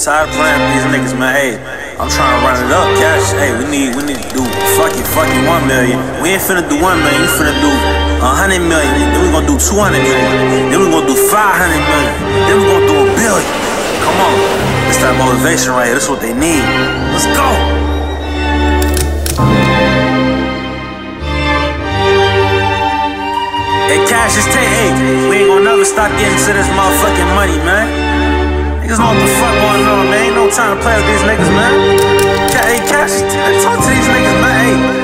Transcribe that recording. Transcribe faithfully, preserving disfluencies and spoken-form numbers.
Tired of playing with these niggas, man. Hey, I'm trying to run it up, Cash. Hey, we need, we need to do fucking, fucking one million. We ain't finna do one million. We finna do a hundred million. Then we gonna do two hundred million. Then we gonna do five hundred million. Then we gonna do a billion. Come on, it's that motivation right here. That's what they need. Let's go. Hey, Cassius, take eight. We ain't gonna never stop getting to this motherfucking money, man. Niggas know what the fuck going on, man. Ain't no time to play with these niggas, man. Hey, Cassius, talk to these niggas, man. Hey.